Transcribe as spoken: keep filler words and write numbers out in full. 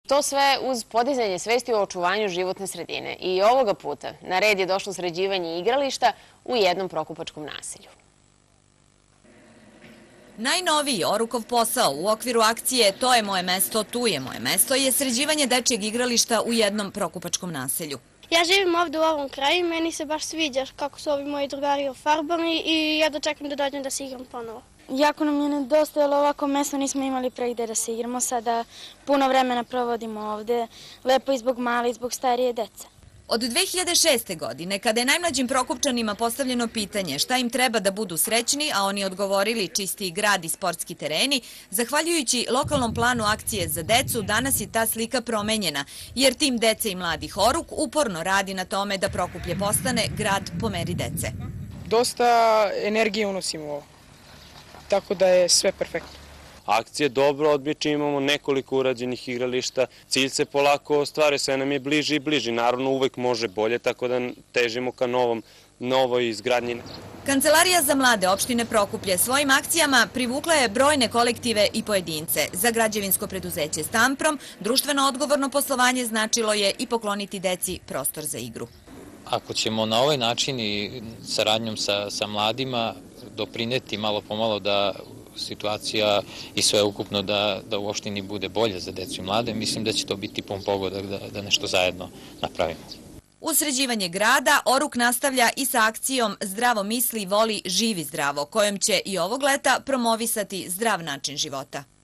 To sve uz podizanje svesti o očuvanju životne sredine. I ovoga puta na red je došlo sređivanje igrališta u jednom prokupačkom naselju. Najnoviji Orukov posao u okviru akcije To je moje mesto, tu je moje mesto je sređivanje dečijeg igrališta u jednom prokupačkom naselju. Ja živim ovdje u ovom kraju i meni se baš sviđa kako su ovi moji drugari ofarbani i ja dočekam da dođem da se igram ponovo. Jako nam je nedostajalo ovako mesto, nismo imali pre gde da se igramo, sada puno vremena provodimo ovde, lepo i zbog male i zbog starije dece. Od dve hiljade šeste. godine, kada je najmlađim Prokupčanima postavljeno pitanje šta im treba da budu srećni, a oni odgovorili čistiji grad i sportski tereni, zahvaljujući lokalnom planu akcije za decu, danas je ta slika promenjena, jer tim dece i mladih Oruk uporno radi na tome da Prokuplje postane grad po meri dece. Dosta energije unosimo u ovo, tako da je sve perfektno. Akcija je dobro odbiče, imamo nekoliko urađenih igrališta, cilj se polako ostvaruje, sve nam je bliži i bliži, naravno uvek može bolje, tako da težimo ka novom, novoj izgradnji. Kancelarija za mlade opštine Prokuplje svojim akcijama privukla je brojne kolektive i pojedince. Za građevinsko preduzeće Stamprom društveno odgovorno poslovanje značilo je i pokloniti deci prostor za igru. Ako ćemo na ovaj način i saradnjom sa, sa mladima doprineti malo pomalo da situacija i sve ukupno da, da u opštini bude bolje za decu i mlade, mislim da će to biti pun pogodak da, da nešto zajedno napravimo. U sređivanje grada Oruk nastavlja i sa akcijom Zdravo misli, voli, živi zdravo, kojom će i ovog leta promovisati zdrav način života.